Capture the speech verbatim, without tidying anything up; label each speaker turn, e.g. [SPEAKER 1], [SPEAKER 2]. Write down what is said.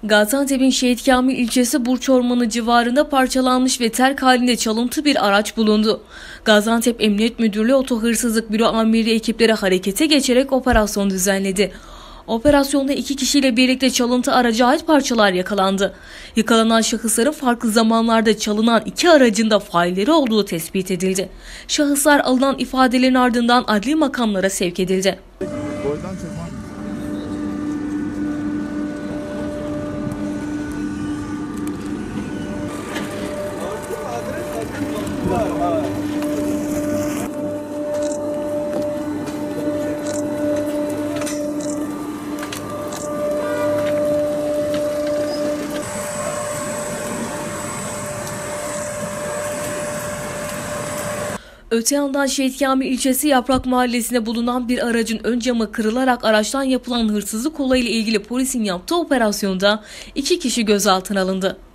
[SPEAKER 1] Gaziantep'in Şehit Kamil ilçesi Burç Ormanı civarında parçalanmış ve terk halinde çalıntı bir araç bulundu. Gaziantep Emniyet Müdürlüğü Otohırsızlık Büro Amirliği ekipleri harekete geçerek operasyon düzenledi. Operasyonda iki kişiyle birlikte çalıntı araca ait parçalar yakalandı. Yakalanan şahısların farklı zamanlarda çalınan iki aracın da failleri olduğu tespit edildi. Şahıslar alınan ifadelerin ardından adli makamlara sevk edildi. Öte yandan Şehit Kamil ilçesi Yaprak Mahallesi'nde bulunan bir aracın ön camı kırılarak araçtan yapılan hırsızlık olayıyla ilgili polisin yaptığı operasyonda iki kişi gözaltına alındı.